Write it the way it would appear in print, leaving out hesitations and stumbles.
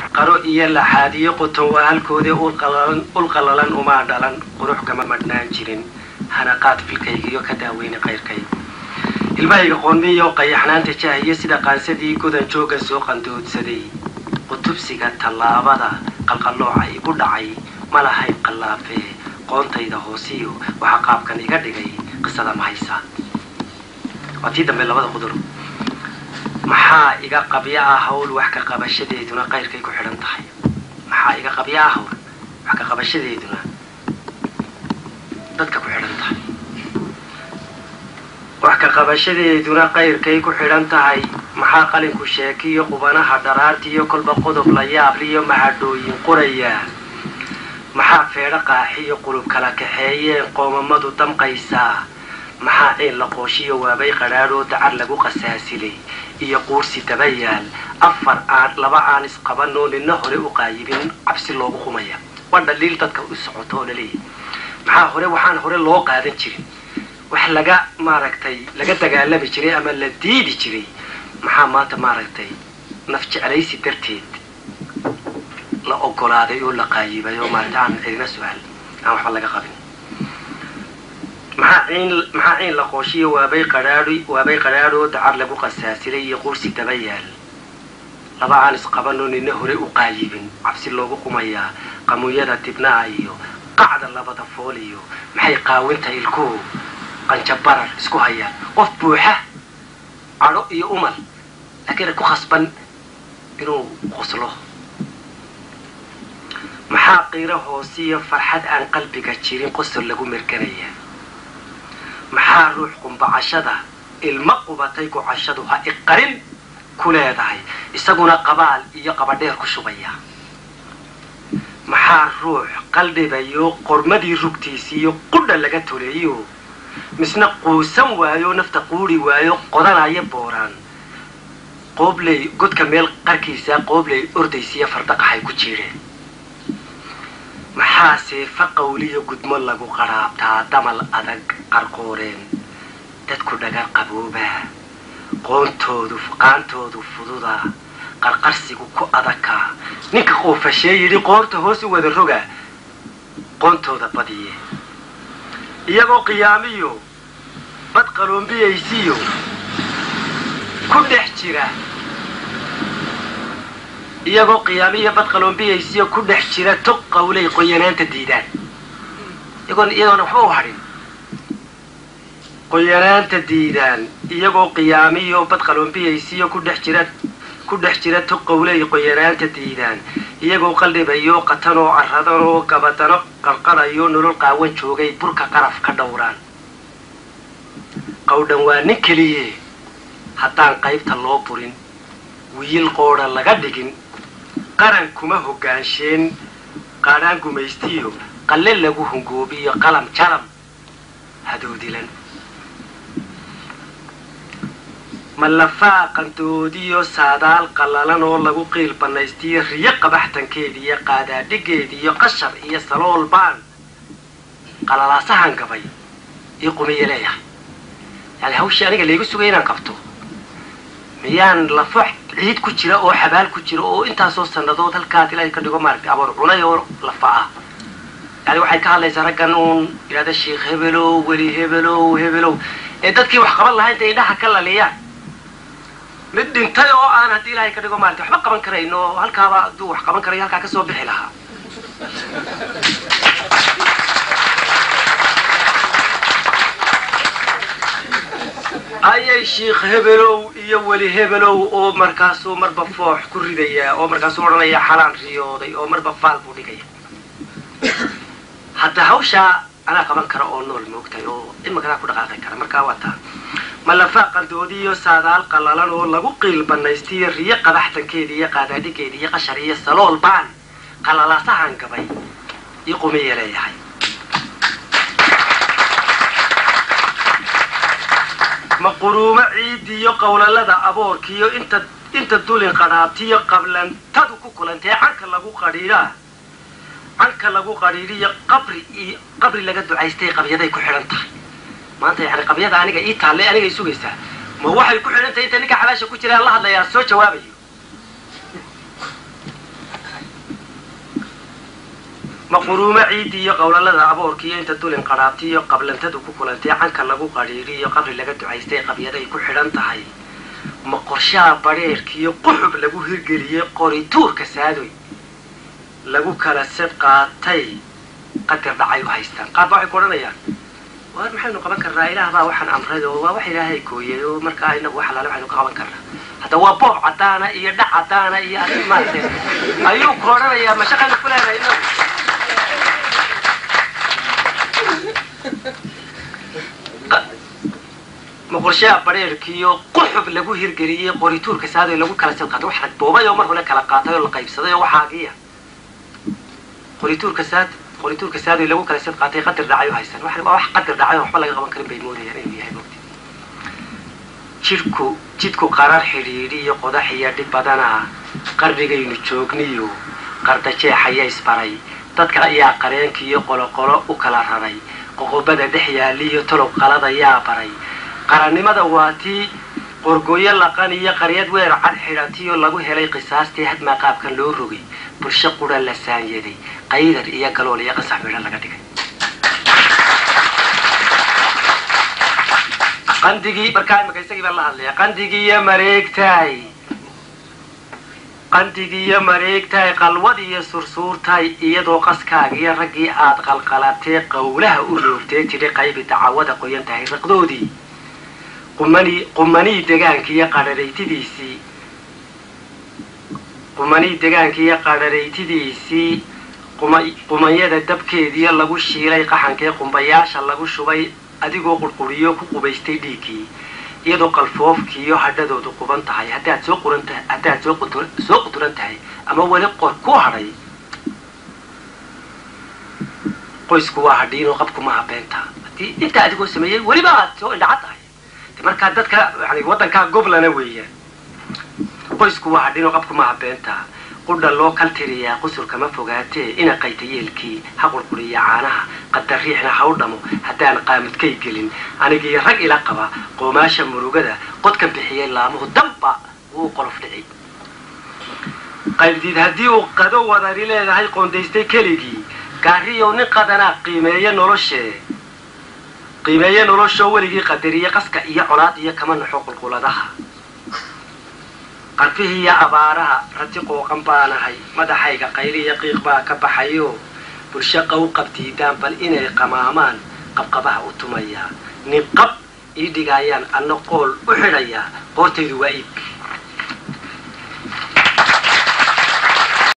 qaro iyo laxaadiyo qoto waa halkoodii ul qalalan uma dhalan qurux kama madnaan jirin hanaqaad filkaygiyo ka daaweyni qayrkay ilmahayga qoonmiyo qayaxnaanta jaahiyo sida qaansadii godan jooga soo qandoodsaday qutubsiga tallaabada qalqallooca igu dhacay ma lahayn qallaafee qoontayda hoosiyo waxaa qaabkan iga dhigay qisada mahaysa waa tii dambe labada qudur maxaa iga qabya ah hawl wax ka qabashadeeduna qayrkay ku xidhan tahay maxaa iga qabya ah hawl wax ka qabashadeeduna dadka ku xidhan tahay wax ka qabashadeeduna qayrkay ku xidhan tahay maxaa qalinku sheekiyo qubanaha dharaartiyo kolba qodob la yaabliyo mahadhooyin qoraya maxaa feedho qaaxiyo qulub kala kaxeeyeen qoomamadu damqaysaa maxaa ciin la qooshiyo waabay qadhaadhoo dacar lagu qasaasilay iyo quursi daba yaal laba aan isqabanoo nina hore u qaayibin cabsi loogu qumaya waa dhaliil dadka u socoto oo laleeyahay maxaa hore waxaan hore loo qaadan jirin wax laga dagaalami jiray ama la diidi jiray maxaa maanta naf jeclaysi darteed la ogolaaday oo la qaayibay oo maanta aan cidina su'aal aan waxba laga qabin maxaa ciin la qooshiyo waabay qadhaadhoo dacar lagu qasaasilay iyo quursi daba yaal laba aan isqabanoo nina hore u qaayibin cabsi loogu qumayaa qamuuyada dibnaha iyo qacda labada fool iyo maxay qaawinta ilkuhu qanjabarar isku hayaan qof buuxa cadho iyo umal laakiin ku khasban inuu qoslo maxaa qiiro hoosiyo farxad aan qalbiga jirin qosol lagu merkanaya maxaa ruux qumbacashada ilma qubatay gocashadu ha iqarin ku leedahay isaguna qabaal iyo qabadheer ku shubaya maxaa ruux qalbibayo qormadii rugtiisiiyo qudha laga toleeyo misna quusan waayo nafta quuri waayo qodanaya booraan qoobley godka meel qarkiisa qoobley ordaysiya fardaqaxay ku jiireen maxaa seefa qawliyo gudmo lagu qaraabtaa damal adag qarqooreen dadku dhagar qaboobaa qaantoodu fududa qarqarsigu ku adagka ninka qoofashee yidhi qoorta hoos u wada roga qoontooda badiye iyagoo qiyaamiyo bad qaloombiyaysiyo ku dhex jira iyagoo qiyaamiyo bad qaloombiyaysiyo ku dhex jira tog qawlay qoyanaanta diidaan iyagoona waxba u hadhin qoyanaanta diidaan iyagoo qiyaamiyo bad qaloombiyaysiyo ku dhex jira tog qawlay qoyanaanta diidaan iyagoo qaldhibayo qatanoo carradanoo gabadano qarqarayo nolol qaawan joogay burka qaraf ka dhowraan qawdhan waa nin keliye haddaan qaybta loo burin wiil qoodha laga dhigin qaran kuma hoggaansheen qaadhaan gumaystiyo qalle lagu hungoobiyo qalam jalam hadoodilan mallafaa qandoodiyo saadaal qallalan oo lagu qiil bannaystiyo riyo qabaxtankeediiyo qaadaadhigeediyo qashar iyo salool baan qalalaasahan gabay io qumiye leeyahay yani hawshii aniga laygu sugay inaan qabto miyaan lafo ciid ku jira oo xabaal ku jira oo intaasoo sannadood halkaas ilaahay ka dhigo aboor cunay oo lafa ah yani waxay ka hadlaysaa raggan uun yidhahda sheekh hebelow weli hebelow ee dadkii wax qaban lahaa intay indhaha ka laliyaan mid dhintay oo aan haddii ilaahay ka dhigo waxba qaban karayn oo halkaaba hadduu wax qaban karayo halkaa ka soo bixi lahaa ayay sheekh hebelow iyo weli hebelow oo markaasuu marba foox ku ridaya oo markaasuu odhanaya xalaan riyooday oo marba faal buu dhigaya hadda hawshaa anaa qaban kara oo nool moogtahay oo imankanaa ku dhaqaaqi kara markaa waa taa mallafaa qandoodiyo saadaal qallalan oo lagu qiil bannaystiyo riyo qadaxtankeedii iyo qaadaadhigeedii iyo qashar iyo salool baan qalalaasahan gabay io qumiye leeyahay maquruumo ciidiyo qowlalada aboorkiyo inta dulin qadhaabtiyo qablantadu ku kulantee canka lagu qadhiiriyo qabri laga ducaystay qabyaday ku xidhan tahay maanta yani qabyada aniga ii taalle aniga i sugaysaa ma waxay ku xidhan tahay inta ninka xabaasha ku jiraan la hadlayaa soo jawaabayo مقرومة عيدي قول الله ذا أبوركي أنت تقول انقرابتي قبل أن تدو كلنتي عنك لغو قريري قبل لقد عايزتي قبل يدي كحران تحي مقرشا بريركي قحب لغو هرقلي قريتور كسادوي لغو كلا سبقا تي قدر دعايو هايستان قاد دعاي كورانا يعني وهذا محل نقبان كرنا إله با وحن أمرده ووحي إلهي كوية ومركا إنه وحلا لوحي نقبان كرنا هذا هو بوب عدانا إيا دع عدانا إيا أسمالتين أيو كورانا إيا مشاقل كلها إنه مقرشا بريركيو قحب لغو هرقلي قريتور كسادوي لغو كلا سبقا وحنا بوبا يومر هنا كلا قاطا يولا قيبسدا وحاقية قريتور كسادوي لغو كلا سبقا قدر دعايو هايستان وحنا ما قدر دعايو وحبا لغا قبان كريم بيموري يعني يهي موقتي jidku qarar xiriiriyo qodaxiya dhib badana qarnigaynu joogniyo qardajeexaya isbaray dadka ayaa qareenkiyo qoloqolo u kala raray qoqobada dhex yaaliyo tolob qalada yaa baray qarannimada waatii qorgooyo laqan iyo qaryad weer cad xidhatiyo lagu helay qisaastii hadma qaabkan loo rogay bulsho qura la saanyaday qaydar iyo galool iyo qasax midho laga dhigay قندقي بركان مكيسكي بالله هذلي قندقي يا مريكتاي قلودي يا سرسورتاي إيدو قسكاق يا رقي آد قلقلاتي قولها أولوفتي تري قيب تعود قوينتهي رقدودي قماني دقانكي يا قرريتي ديسي قمانيدا دبكي دي لغو شيلي قحنكي قمبياشا لغو شبي adigoo qurquriyo ku qubaystay dhiigii iyadoo qalfoofkiyo hadhadoodu quban tahay hadaad soo quturan tahay ama wali qor ku haray qoysku waa hadhiinoo qabku ma habeenta hadii inta adigoo sameeyay waliba aad soo indhaca tahay markaa dadka yani waddankaa goblana weeyaan qoysku waa hadhiinoo qabku ma habeenta qudha loo kaltiriyaa qusurka ma fogaatee ina qayta yeelkii ha qurquriya caanaha qadar riixna ha u dhamo haddaan qaamidkay gelin anigii rag ila qaba qoomaasha murugada qodkan bixiyay laamuhu damba wuu qolof dhicay qaybdiid haddii uu qado wadari leedahay qoondaystay keligii gaariyow nin qadanaa qiimeeye noloshoo weligii qadariye qaska iyo colaad iyo kama naxo qulquladaha qarfihii iyo abaaraha rati qooqan baanahay madaxayga qayliya qiiq baa ka baxayo bulsho qaw qabtiidaan bal inay qamaamaan qabqabaha u tumayaa nin qab ii dhigayaan anna qool u xidhayaa qoortaydu waa iib